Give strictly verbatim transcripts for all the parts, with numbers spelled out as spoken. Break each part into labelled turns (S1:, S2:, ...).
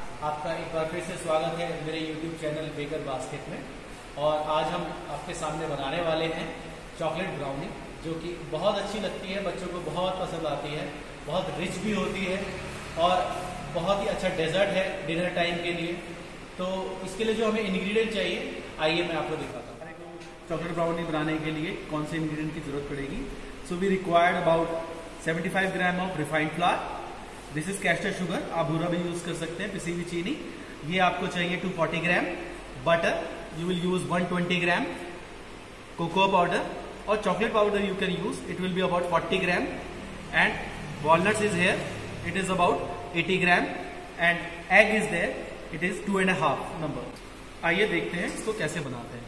S1: आपका एक बार फिर से स्वागत है मेरे यूट्यूब चैनल बेकर बास्केट में। और आज हम आपके सामने बनाने वाले हैं चॉकलेट ब्राउनी, जो कि बहुत अच्छी लगती है, बच्चों को बहुत पसंद आती है, बहुत रिच भी होती है और बहुत ही अच्छा डेजर्ट है डिनर टाइम के लिए। तो इसके लिए जो हमें इंग्रेडिएंट चाहिए, आइए मैं आपको दिखाता हूँ। चॉकलेट ब्राउनी बनाने के लिए कौन से इंग्रेडिएंट की जरूरत पड़ेगी। So we required about seventy five gram of refined flour. This is caster sugar, आप भूरा भी यूज कर सकते हैं, पिसी हुई चीनी। ये आपको चाहिए two forty gram butter, you will use one twenty gram cocoa powder, और chocolate powder you can use, it will be about forty gram, and walnuts is here, it is about eighty gram, and egg is there, it is two and half number. आइए देखते हैं इसको कैसे बनाते हैं।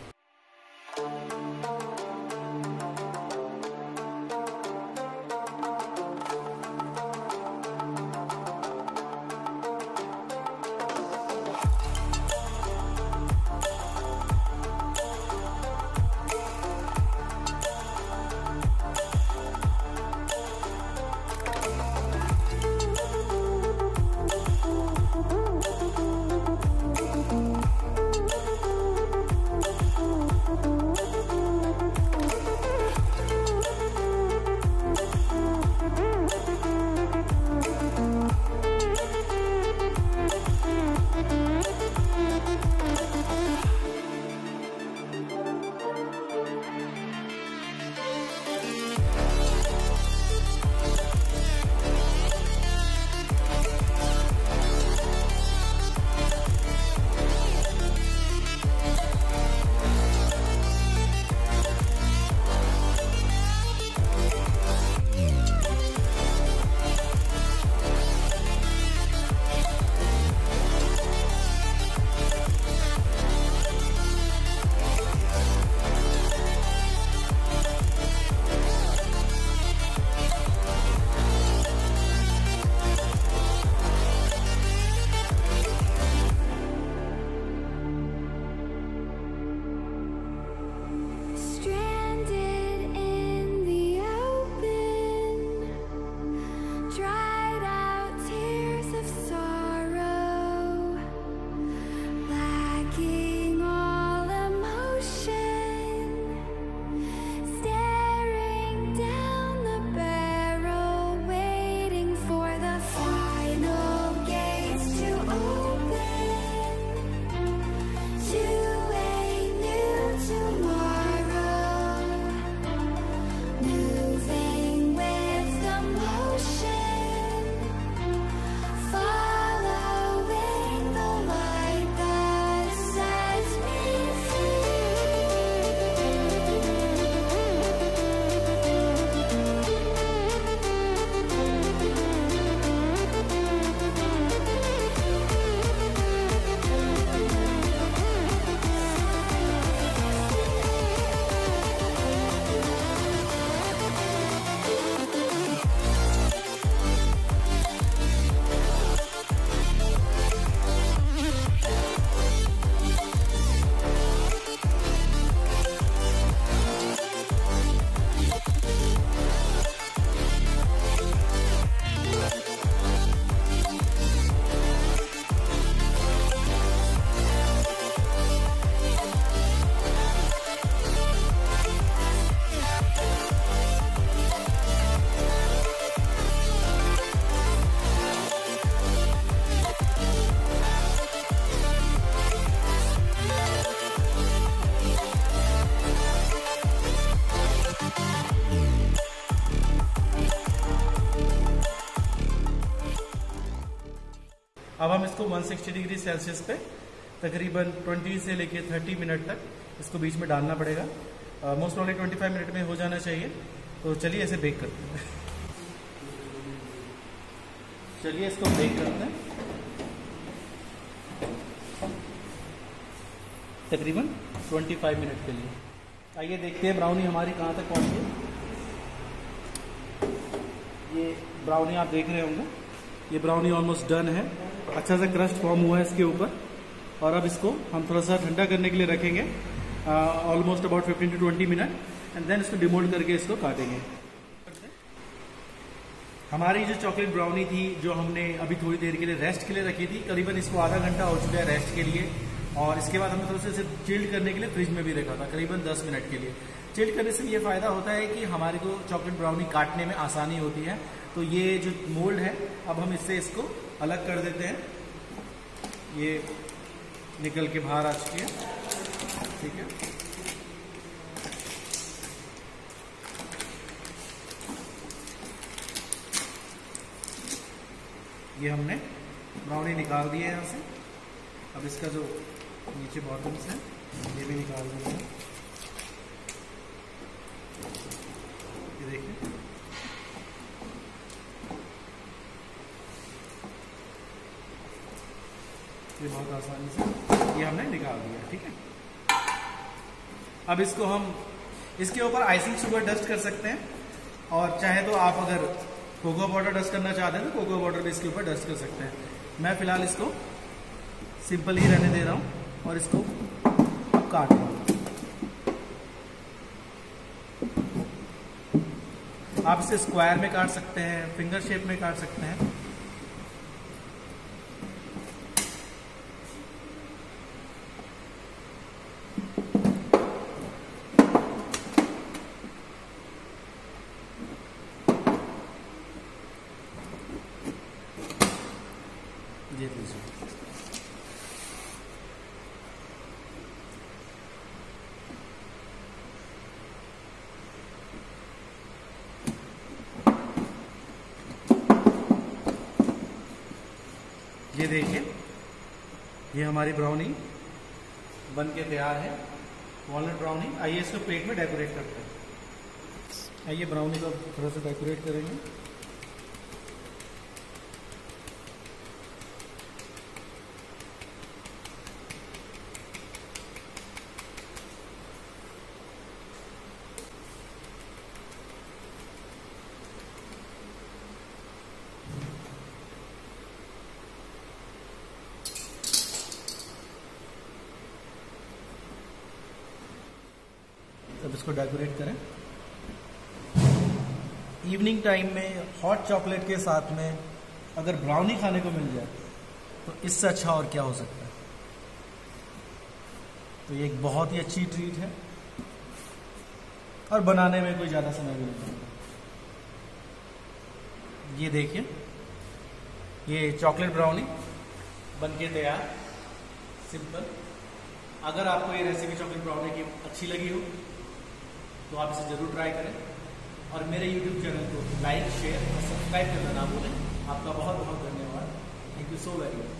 S1: अब हम इसको वन सिक्सटी डिग्री सेल्सियस पे तकरीबन ट्वेंटी से लेके थर्टी मिनट तक इसको बीच में डालना पड़ेगा। Most probably twenty five minute में हो जाना चाहिए। तो चलिए इसे बेक करते हैं। चलिए इसको बेक करते हैं तकरीबन ट्वेंटी फाइव मिनट के लिए। आइए देखते हैं ब्राउनी हमारी कहाँ तक पहुँची है। ये ब्राउनी आप देख रहे होंगे, ये ब्राउनी ऑलमोस्ट डन है, अच्छा सा क्रस्ट फॉर्म हुआ है इसके ऊपर। और अब इसको हम थोड़ा सा ठंडा करने के लिए रखेंगे, almost about fifteen to twenty minute, and then इसको डिमोल्ड करके इसको काटेंगे। हमारी जो चॉकलेट ब्राउनी थी, जो हमने अभी थोड़ी देर के लिए रेस्ट के लिए रखी थी, करीबन इसको आधा घंटा हो चुका है रेस्ट के लिए। और इसके बाद हमने थोड़ा सा इसे चिल्ड करने के लिए फ्रिज में भी रखा था, करीबन दस मिनट के लिए। चिल्ड करने से ये फ़ायदा होता है कि हमारे को चॉकलेट ब्राउनी काटने में आसानी होती है। तो ये जो मोल्ड है, अब हम इससे इसको अलग कर देते हैं। ये निकल के बाहर आ चुकी है, ठीक है। ये हमने ब्राउनी निकाल दिए यहाँ से। अब इसका जो नीचे बॉटम्स है ये भी निकाल देते हैं। ये देखिए, ये बहुत आसानी से ये हमने निकाल दिया, ठीक है। अब इसको हम इसके ऊपर आइसिंग शुगर डस्ट कर सकते हैं, और चाहे तो आप अगर कोको पाउडर डस्ट करना चाहते हैं तो कोको पाउडर भी इसके ऊपर डस्ट कर सकते हैं। मैं फिलहाल इसको सिंपल ही रहने दे रहा हूँ और इसको अब काट रहा हूँ। आप इसे स्क्वायर में काट सकते हैं, फिंगर शेप में काट सकते हैं। ये लीजिए, ये देखिए, ये हमारी ब्राउनी बन के तैयार है, वॉलनट ब्राउनी। आइए इसको प्लेट में डेकोरेट करते हैं। आइए ब्राउनी को थोड़ा सा डेकोरेट करेंगे। अब इसको डेकोरेट करें। इवनिंग टाइम में हॉट चॉकलेट के साथ में अगर ब्राउनी खाने को मिल जाए तो इससे अच्छा और क्या हो सकता है। तो ये एक बहुत ही अच्छी ट्रीट है और बनाने में कोई ज़्यादा समय भी नहीं लगता। ये देखिए, ये चॉकलेट ब्राउनी बन के तैयार, सिंपल। अगर आपको ये रेसिपी चॉकलेट ब्राउनी की अच्छी लगी हो तो आप इसे ज़रूर ट्राई करें, और मेरे यूट्यूब चैनल को लाइक, शेयर और सब्सक्राइब करना ना भूलें। आपका बहुत बहुत धन्यवाद। Thank you so very much.